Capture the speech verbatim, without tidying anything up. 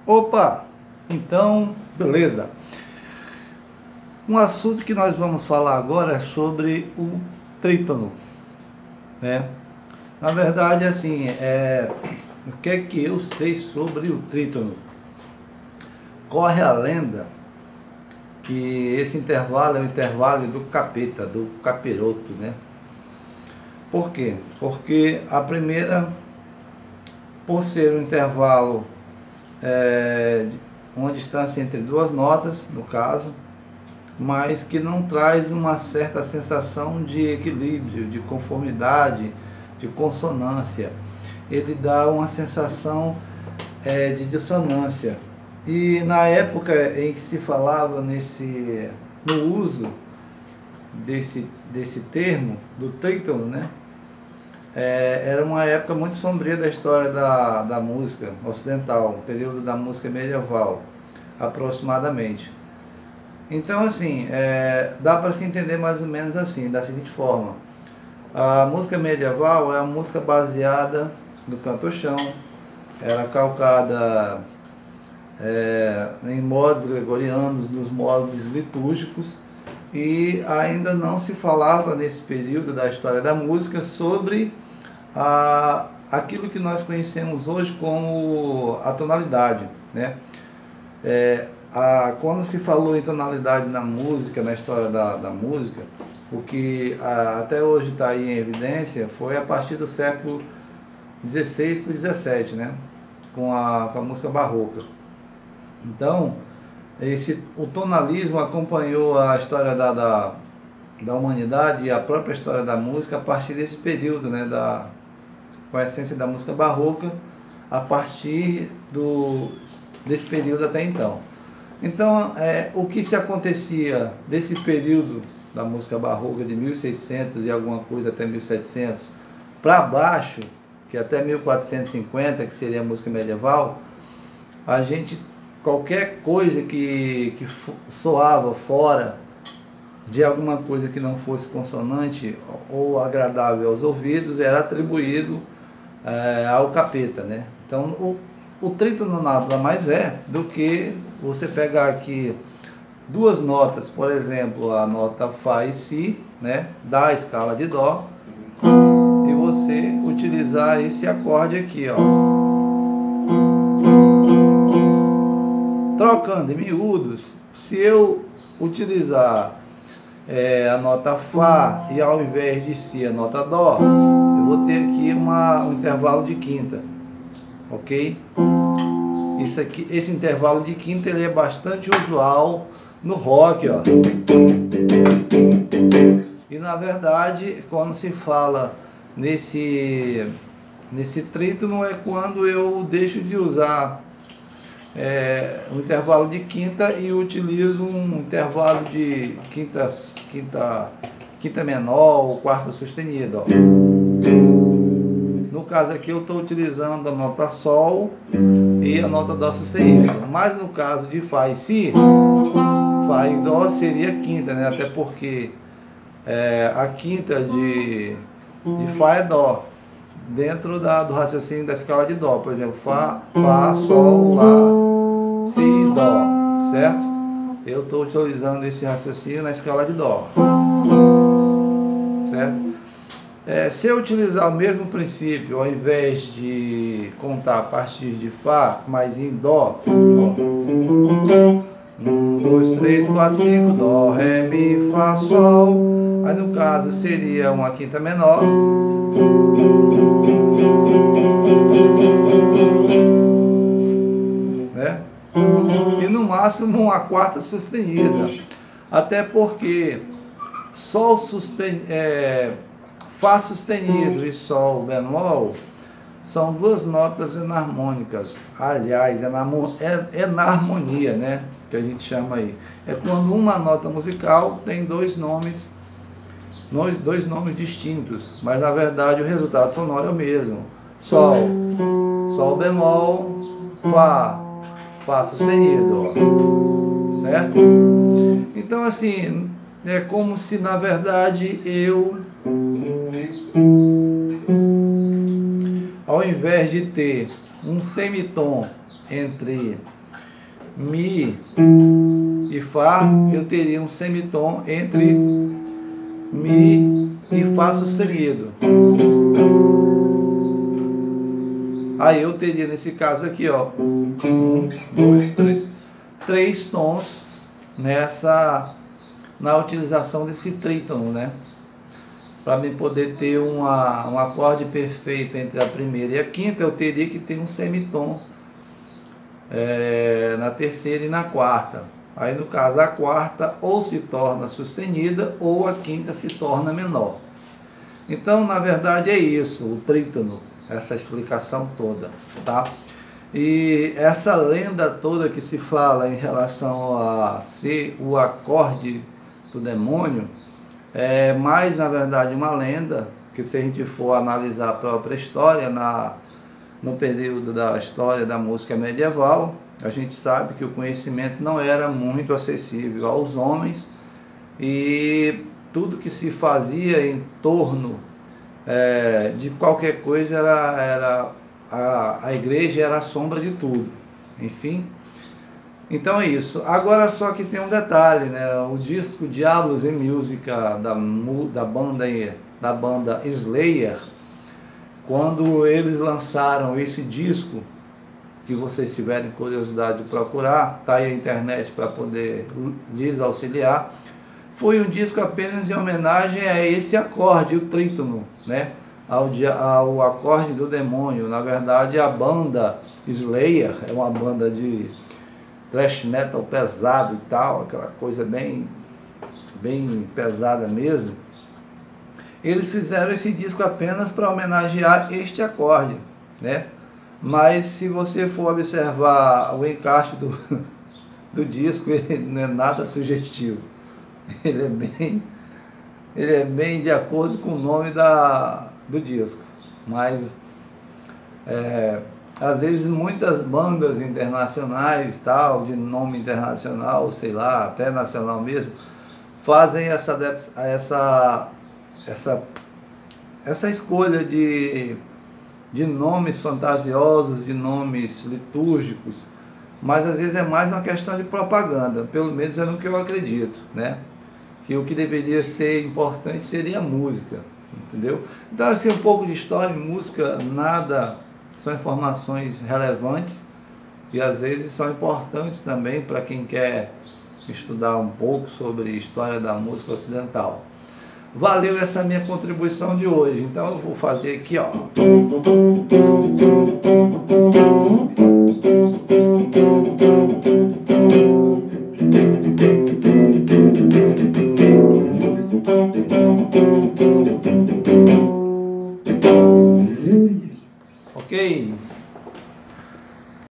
Opa! Então, beleza. Um assunto que nós vamos falar agora é sobre o trítono, né? Na verdade, assim, é, o que é que eu sei sobre o trítono? Corre a lenda que esse intervalo é o intervalo do capeta, do capiroto, né? Por quê? Porque a primeira, por ser um intervalo, é, uma distância entre duas notas, no caso, mas que não traz uma certa sensação de equilíbrio, de conformidade, de consonância. Ele dá uma sensação é, de dissonância. E na época em que se falava nesse, no uso desse, desse termo, do trítono, né? É, era uma época muito sombria da história da, da música ocidental, período da música medieval, aproximadamente. Então, assim, é, dá para se entender mais ou menos assim, da seguinte forma. A música medieval é a música baseada no canto-chão, era calcada é, em modos gregorianos, nos modos litúrgicos, e ainda não se falava nesse período da história da música sobre a, aquilo que nós conhecemos hoje como a tonalidade, né? É, a, quando se falou em tonalidade na música, na história da, da música, o que a, até hoje está aí em evidência foi a partir do século dezesseis para o dezessete, né? Com a, com a música barroca. Então, esse, o tonalismo acompanhou a história da, da, da humanidade e a própria história da música a partir desse período, né, da, com a essência da música barroca, a partir do, desse período até então. Então, é, o que se acontecia desse período da música barroca de mil e seiscentos e alguma coisa até mil e setecentos para baixo, que até mil quatrocentos e cinquenta, que seria a música medieval, a gente... qualquer coisa que, que soava fora de alguma coisa que não fosse consonante ou agradável aos ouvidos era atribuído é, ao capeta, né? Então o, o trítono nada mais é do que você pegar aqui duas notas, por exemplo, a nota Fá e Si, né, da escala de Dó, e você utilizar esse acorde aqui, ó. Trocando em miúdos, se eu utilizar é, a nota Fá e ao invés de Si a nota Dó, eu vou ter aqui uma, um intervalo de quinta, ok? Isso aqui, esse intervalo de quinta ele é bastante usual no rock, ó. E na verdade, quando se fala nesse, nesse trítono é quando eu deixo de usar É, um intervalo de quinta e utilizo um intervalo de quinta, quinta, quinta menor ou quarta sustenida, ó. No caso aqui eu estou utilizando a nota Sol e a nota Dó sustenida, mas no caso de Fá e Si, Fá e Dó seria quinta, né? Até porque é, a quinta de, de Fá é Dó, dentro da, do raciocínio da escala de Dó, por exemplo, Fá, Fá, Sol, Lá, Si, Dó, certo? Eu estou utilizando esse raciocínio na escala de Dó, certo? É, se eu utilizar o mesmo princípio, ao invés de contar a partir de Fá, mas em Dó, um, dois, três, quatro, cinco, Dó, Ré, Mi, Fá, Sol, aí no caso seria uma quinta menor, né? E no máximo uma quarta sustenida, até porque Sol susten é, Fá sustenido e Sol bemol são duas notas enarmônicas, aliás, enarmonia, né, que a gente chama aí, é quando uma nota musical tem dois nomes, dois nomes distintos, mas na verdade o resultado sonoro é o mesmo, Sol, Sol bemol, Fá, Fá sustenido, ó, certo? Então assim, é como se na verdade eu, ao invés de ter um semitom entre Mi e Fá, eu teria um semitom entre Mi e Fá sustenido. Aí eu teria nesse caso aqui, ó, um, dois, três, três tons nessa, na utilização desse trítono, né? Para mim poder ter uma, um acorde perfeito entre a primeira e a quinta, eu teria que ter um semitom é, na terceira e na quarta. Aí no caso a quarta ou se torna sustenida ou a quinta se torna menor. Então na verdade é isso, o trítono, essa explicação toda, tá? E essa lenda toda que se fala em relação a ser o acorde do demônio, é mais na verdade uma lenda, que se a gente for analisar a própria história, na, no período da história da música medieval, a gente sabe que o conhecimento não era muito acessível aos homens e tudo que se fazia em torno é, de qualquer coisa era, era a, a igreja era a sombra de tudo, enfim. Então é isso. Agora só que tem um detalhe, né? O disco Diablos in Music da, da, banda, da banda Slayer, quando eles lançaram esse disco, que vocês tiverem curiosidade de procurar, tá aí a internet para poder lhes auxiliar, foi um disco apenas em homenagem a esse acorde, o trítono, né? Ao, ao acorde do demônio. Na verdade a banda Slayer é uma banda de thrash metal pesado e tal, aquela coisa bem, bem pesada mesmo. Eles fizeram esse disco apenas para homenagear este acorde, né? Mas se você for observar o encaixe do, do disco, ele não é nada sugestivo. Ele é bem, ele é bem de acordo com o nome da, do disco. Mas é, às vezes muitas bandas internacionais, tal, de nome internacional, sei lá, até nacional mesmo, fazem essa, essa, essa, essa escolha de, de nomes fantasiosos, de nomes litúrgicos, mas às vezes é mais uma questão de propaganda, pelo menos é no que eu acredito, né? Que o que deveria ser importante seria a música, entendeu? Então assim, um pouco de história e música, nada... São informações relevantes e às vezes são importantes também para quem quer estudar um pouco sobre história da música ocidental. Valeu essa minha contribuição de hoje. Então eu vou fazer aqui, ó. Ok?